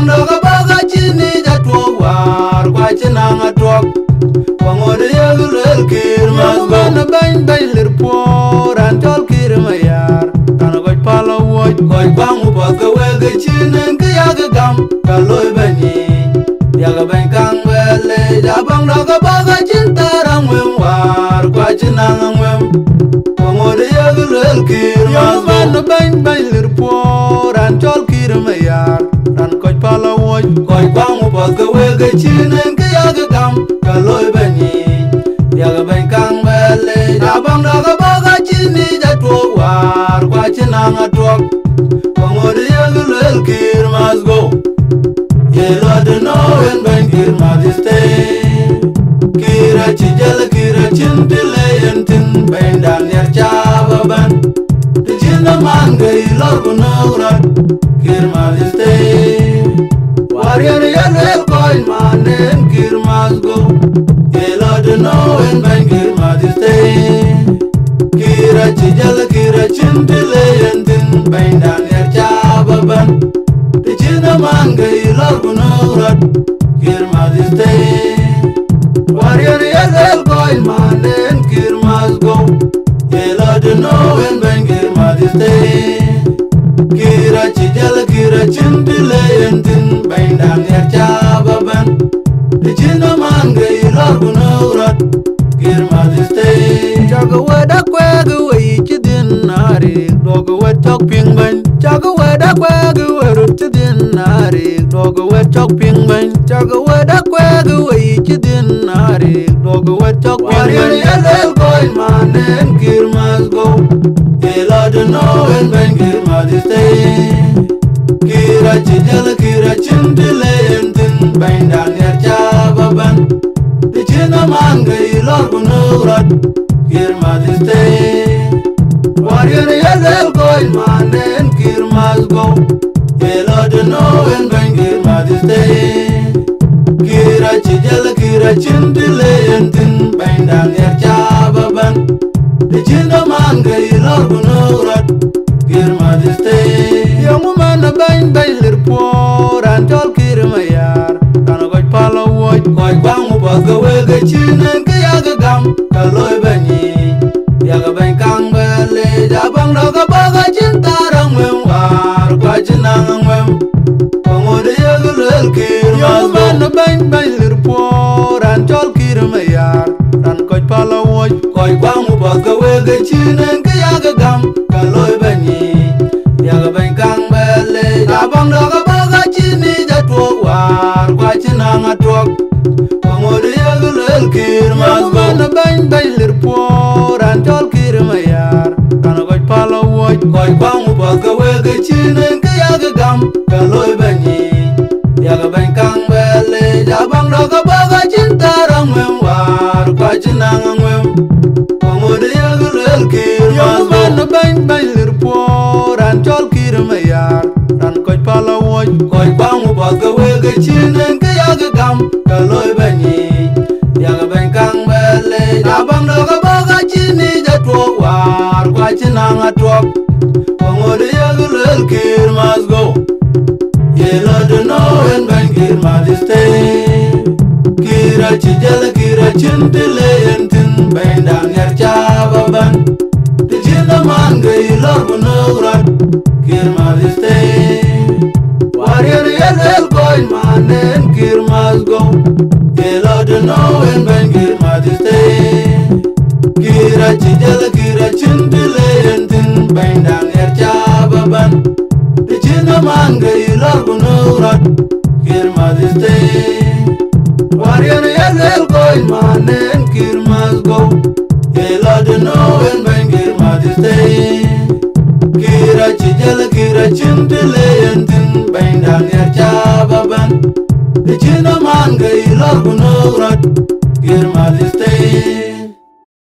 bang do ga ba ga chini ja to war kwa china nga tok wangode yagul Kiir mas go na bang lir por an tol Kiir mayar tan go palo wo go bang u ba ga we ga chinen ga ya ga gam ka loy bani ya ga bang kang wele ja bang do ga ba ga chin tarang wem war kwa china ngwem wangode yagul Kiir mas go na bang lir por an tol Kiir mayar tan go palo wo go bang u ba ga we ga chinen ga ya ga gam ka loy bani yaga bang kang bele jabang daga baga chini jatwo war kwa china ngatok wangode yagul Kiir mas go yelo de no en bang Kiir mas stay Kiira chijal Kiira chintile yentin bang dan yer chababan de chinna man gai lor gunograt Kiir mas stay warrior yagul coin manen Kiir mas go no en bang Kiir mas stay Kiira chijal Kiira chintile yentin bang dan yer chababan de chinna man gai lor gunograt Kiir mas stay warrior yagul coin manen Kiir mas go yelo de no en bang Kiir mas stay Kiira chijal Kiira chintile yentin bang dan yer chababan de chinna man gai lor gunograt Kiir mas stay chaga wada kwega we chidin nari doga we chok ping ban chaga wada kwega we rut chidin nari doga we chok ping ban chaga wada kwega we chidin nari doga we chok ping ban yagul coin manen Kiir mas go yelo de no en bang Kiir mas stay Kiira chijal Kiira chintile yentin bang dan yer chababan de chinna man gai lor gunograt Kiir mas stay warrior yagul coin manen Kiir mas go yelo de no en bang Kiir mas stay Kiira chijal Kiira chintile yentin bang dan yer chababan de chinna man gai lor gunograt Kiir mas stay young man bang lir por an tol Kiir mayar tan go palo wo go bang u ba ga we ga chinen ga ya ga gam ka loy bani ya ga bang kang bele ja bang do ga ba ga chin tarang wem war kwa china ngwem wangode yagul Kiir mas go bang lir por an tol Kiir mayar tan go palo wo go bang u ba ga we ga chinen ga ya ga gam ka loy bani yaga bang kang bele jabang do ga ba ga chini jatwo war kwa china ngatok wangode yagul Kiir mas go na bang lir por an tol Kiir mayar tan go palo wo go bang u ba ga we ga chinen ga ya ga gam ka loy bani yaga bang kang bele jabang do ga ba ga chin tarang wem war kwa china ngwem wangode yagul Kiir mas go na bang lir por an tol Kiir mayar tan ko palo wo ko bang u ba ga we ga chinen ga ya ga gam ka loy bani yaga bang kang bele jabang do ga ba ga chini jatwo war kwa china ngatok wangode yagul Kiir mas go yelo de no en bang Kiir mas stay Kiira chijal Kiira chintile yentin bang dan yer chababan de chinna man gai lor gunograt Kiir mas stay warrior yagul coin manen Kiir mas go yelo de no en bang Kiir mas stay Kiira chijal Kiira chintile yentin bang dan yer chababan de chinna man gai lor gunograt Kiir mas stay warrior yagul coin manen Kiir mas go yelo de no en bang Kiir mas stay Kiira chijal Kiira chintile yentin bang dan yer chababan de chinna man gai lor gunograt